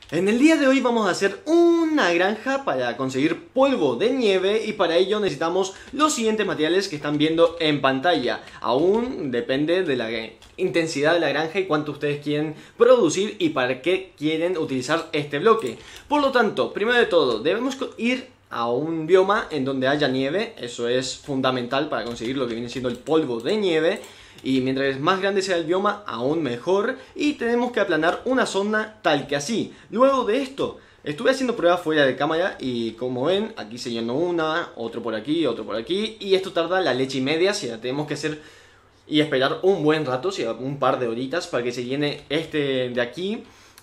En el día de hoy vamos a hacer una granja para conseguir polvo de nieve y para ello necesitamos los siguientes materiales que están viendo en pantalla. Aún depende de la intensidad de la granja y cuánto ustedes quieren producir y para qué quieren utilizar este bloque. Por lo tanto, primero de todo, debemos ir a un bioma en donde haya nieve. Eso es fundamental para conseguir lo que viene siendo el polvo de nieve. Y mientras más grande sea el bioma, aún mejor. Y tenemos que aplanar una zona tal que así. Luego de esto, estuve haciendo pruebas fuera de cámara y como ven, aquí se llenó una, otro por aquí, otro por aquí. Y esto tarda la leche y media, si la tenemos que hacer y esperar un buen rato, si un par de horitas para que se llene este de aquí.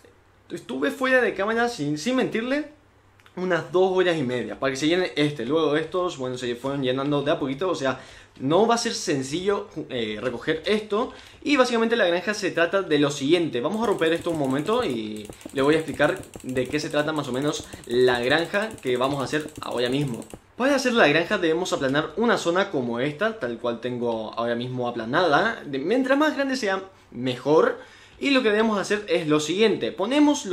Estuve fuera de cámara, sin mentirle, unas 2 horas y media para que se llene este. Luego estos, bueno, se fueron llenando de a poquito, o sea, no va a ser sencillo recoger esto. Y básicamente la granja se trata de lo siguiente. Vamos a romper esto un momento y le voy a explicar de qué se trata más o menos la granja que vamos a hacer ahora mismo. Para hacer la granja debemos aplanar una zona como esta, tal cual tengo ahora mismo aplanada. Mientras más grande sea, mejor. Y lo que debemos hacer es lo siguiente. Ponemos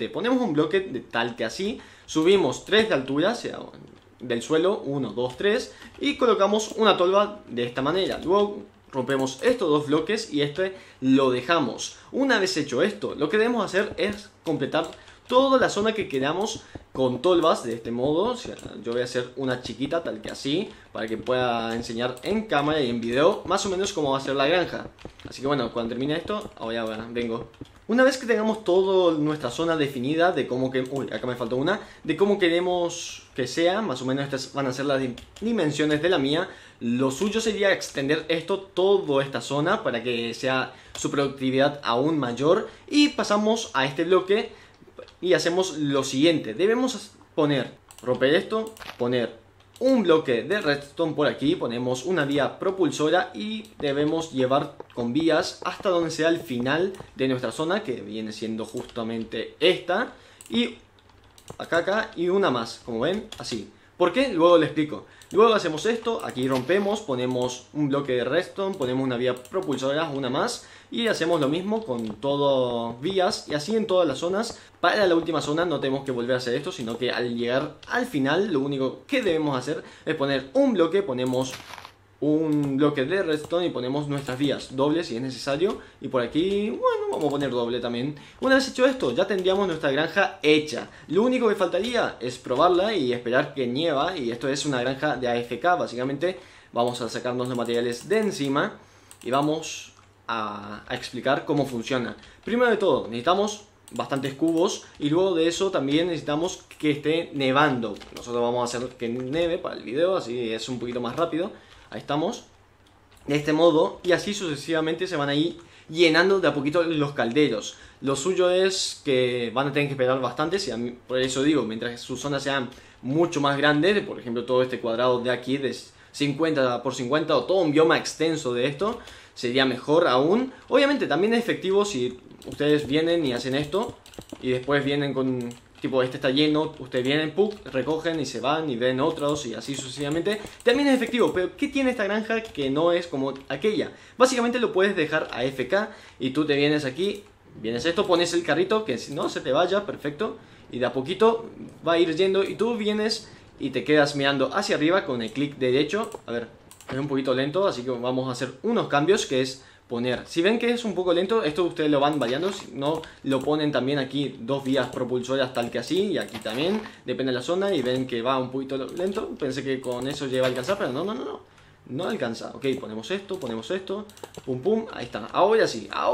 un bloque de tal que así. Subimos 3 de altura, o sea, del suelo, 1, 2, 3. Y colocamos una tolva de esta manera. Luego rompemos estos dos bloques y este lo dejamos. Una vez hecho esto, lo que debemos hacer es completar toda la zona que queramos con tolvas de este modo. O sea, yo voy a hacer una chiquita tal que así, para que pueda enseñar en cámara y en video más o menos cómo va a ser la granja. Así que bueno, cuando termine esto, ahora vengo. Una vez que tengamos toda nuestra zona definida de cómo que... Uy, acá me faltó una. De cómo queremos que sea, más o menos estas van a ser las dimensiones de la mía. Lo suyo sería extender toda esta zona para que sea su productividad aún mayor. Y pasamos a este bloque y hacemos lo siguiente. Debemos romper esto, poner un bloque de redstone por aquí, ponemos una vía propulsora y debemos llevar con vías hasta donde sea el final de nuestra zona, que viene siendo justamente esta, y acá y una más, como ven, así. ¿Por qué? Luego le explico. Luego hacemos esto, aquí rompemos, ponemos un bloque de redstone, ponemos una vía propulsora, una más, y hacemos lo mismo con todas vías y así en todas las zonas. Para la última zona no tenemos que volver a hacer esto, sino que al llegar al final lo único que debemos hacer es poner un bloque, ponemos un bloque de redstone y ponemos nuestras vías dobles si es necesario. Y por aquí, bueno, vamos a poner doble también. Una vez hecho esto, ya tendríamos nuestra granja hecha. Lo único que faltaría es probarla y esperar que nieva. Y esto es una granja de AFK, básicamente. Vamos a sacarnos los materiales de encima y vamos a explicar cómo funciona. Primero de todo, necesitamos bastantes cubos y luego de eso también necesitamos que esté nevando. Nosotros vamos a hacer que neve para el video, así es un poquito más rápido. Ahí estamos, de este modo, y así sucesivamente se van a ir llenando de a poquito los calderos. Lo suyo es que van a tener que esperar bastante, por eso digo, mientras sus zonas sean mucho más grandes, por ejemplo todo este cuadrado de aquí de 50 por 50 o todo un bioma extenso de esto, sería mejor aún. Obviamente también es efectivo si ustedes vienen y hacen esto y después vienen con... tipo, este está lleno, ustedes vienen, ¡puc!, recogen y se van y ven otros y así sucesivamente. También es efectivo, pero ¿qué tiene esta granja que no es como aquella? Básicamente lo puedes dejar a AFK y tú te vienes aquí, vienes esto, pones el carrito que no se te vaya, perfecto. Y de a poquito va a ir yendo y tú vienes y te quedas mirando hacia arriba con el clic derecho. A ver, es un poquito lento, así que vamos a hacer unos cambios que es... poner. Si ven que es un poco lento, esto ustedes lo van variando, si no lo ponen también aquí 2 vías propulsoras tal que así, y aquí también, depende de la zona, y ven que va un poquito lento. Pensé que con eso ya iba a alcanzar, pero no alcanza. Ok, ponemos esto, pum pum, ahí está. Ahora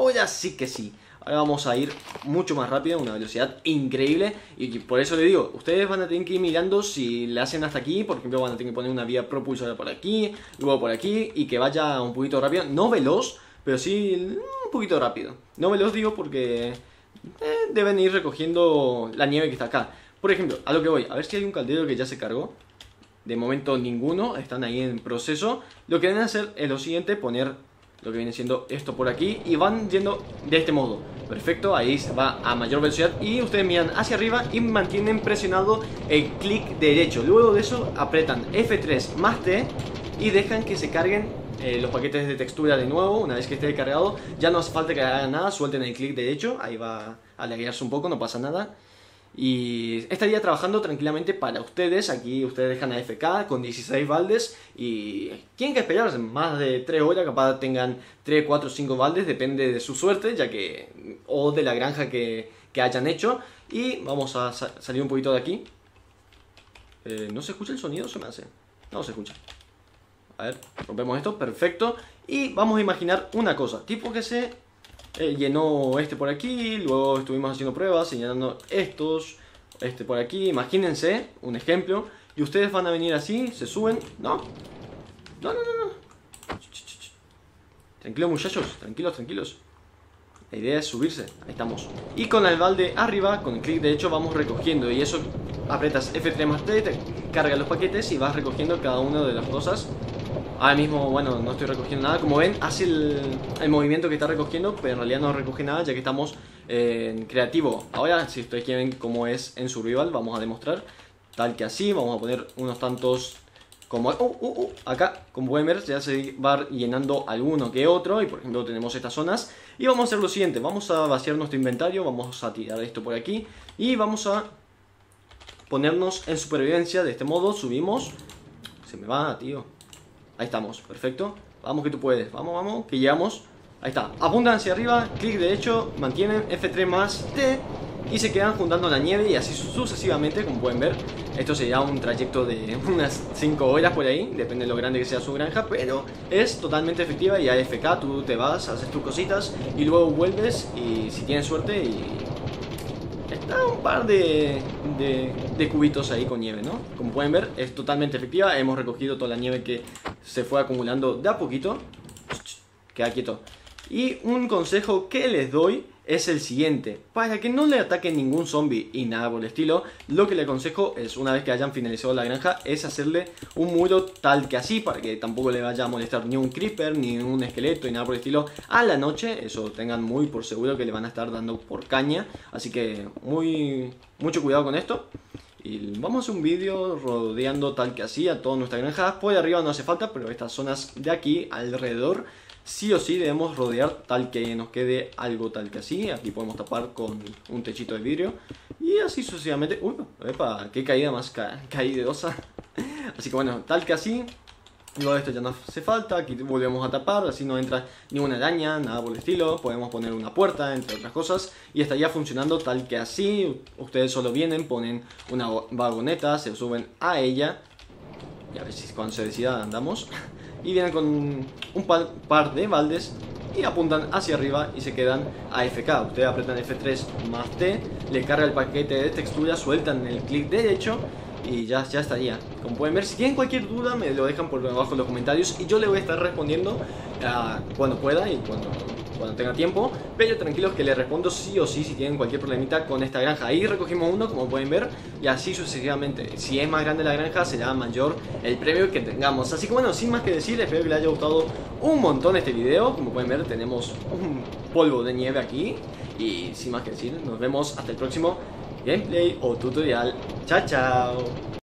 sí que sí. Ahora vamos a ir mucho más rápido, a una velocidad increíble. Y por eso le digo, ustedes van a tener que ir mirando si le hacen hasta aquí. Por ejemplo, van a tener que poner una vía propulsora por aquí, luego por aquí, y que vaya un poquito rápido. No veloz, pero sí un poquito rápido. No veloz digo porque deben ir recogiendo la nieve que está acá. Por ejemplo, a lo que voy, a ver si hay un caldero que ya se cargó. De momento ninguno, están ahí en proceso. Lo que deben hacer es lo siguiente, poner lo que viene siendo esto por aquí y van yendo de este modo. Perfecto, ahí se va a mayor velocidad y ustedes miran hacia arriba y mantienen presionado el clic derecho. Luego de eso apretan F3 más T y dejan que se carguen los paquetes de textura de nuevo. Una vez que esté cargado ya no hace falta que hagan nada, suelten el clic derecho, ahí va a laguearse un poco, no pasa nada. y estaría trabajando tranquilamente para ustedes. Aquí ustedes dejan a FK con 16 baldes y tienen que esperar más de 3 horas, capaz tengan 3, 4, 5 baldes, depende de su suerte, ya que o de la granja que hayan hecho. Y vamos a salir un poquito de aquí. ¿No se escucha el sonido? Se me hace. No se escucha. A ver, rompemos esto, perfecto. Y vamos a imaginar una cosa, tipo que se llenó este por aquí, luego estuvimos haciendo pruebas, señalando estos, este por aquí. Imagínense un ejemplo, y ustedes van a venir así, se suben. No, no. Tranquilos muchachos, tranquilos. La idea es subirse, ahí estamos. Y con el balde arriba, con el clic derecho vamos recogiendo. Y eso, apretas F3 más T, te carga los paquetes y vas recogiendo cada una de las cosas. Ahora mismo, bueno, no estoy recogiendo nada. Como ven, hace el movimiento que está recogiendo, pero en realidad no recoge nada, ya que estamos en creativo. Ahora, si ustedes quieren cómo es en survival, vamos a demostrar. Tal que así, vamos a poner unos tantos... Como acá, como pueden ver, ya se va llenando alguno que otro. Y por ejemplo tenemos estas zonas. Y vamos a hacer lo siguiente, vamos a vaciar nuestro inventario. Vamos a tirar esto por aquí y vamos a ponernos en supervivencia. De este modo subimos. Se me va, tío. Ahí estamos, perfecto. Vamos que tú puedes, vamos, que llegamos. Ahí está, apuntan hacia arriba, clic derecho, mantienen F3 más T y se quedan juntando la nieve y así sucesivamente, como pueden ver. Esto sería un trayecto de unas 5 horas por ahí, depende de lo grande que sea su granja, pero es totalmente efectiva. Y AFK, tú te vas, haces tus cositas y luego vuelves y si tienes suerte y... Está un par de cubitos ahí con nieve, ¿no? Como pueden ver, es totalmente efectiva. Hemos recogido toda la nieve que se fue acumulando de a poquito. Queda quieto. Y un consejo que les doy es el siguiente: para que no le ataquen ningún zombie y nada por el estilo, lo que le aconsejo es, una vez que hayan finalizado la granja, es hacerle un muro tal que así, para que tampoco le vaya a molestar ni un creeper, ni un esqueleto, y nada por el estilo a la noche. Eso tengan muy por seguro que le van a estar dando por caña. Así que mucho cuidado con esto. Y vamos a hacer un vídeo rodeando tal que así a toda nuestra granja. Por arriba no hace falta, pero estas zonas de aquí alrededor sí o sí debemos rodear tal que nos quede algo tal que así. Aquí podemos tapar con un techito de vidrio y así sucesivamente. Uy, epa, qué caída más caidedosa. Así que bueno, tal que así. Luego esto ya no hace falta, aquí volvemos a tapar, así no entra ninguna araña, nada por el estilo. Podemos poner una puerta, entre otras cosas, y estaría funcionando tal que así. Ustedes solo vienen, ponen una vagoneta, se suben a ella, y a ver si cuando se decida andamos. Y vienen con un par de baldes y apuntan hacia arriba y se quedan AFK. Ustedes apretan F3 más T, le carga el paquete de textura, sueltan el clic derecho y ya estaría. Como pueden ver, si tienen cualquier duda me lo dejan por abajo en los comentarios y yo le voy a estar respondiendo cuando pueda y cuando tenga tiempo. Pero tranquilos que les respondo sí o sí si tienen cualquier problemita con esta granja. Ahí recogimos uno, como pueden ver, y así sucesivamente. Si es más grande la granja será mayor el premio que tengamos. Así que bueno, sin más que decir, espero que les haya gustado un montón este video. Como pueden ver, tenemos un polvo de nieve aquí. Y sin más que decir, nos vemos hasta el próximo gameplay o tutorial. Chao, chao.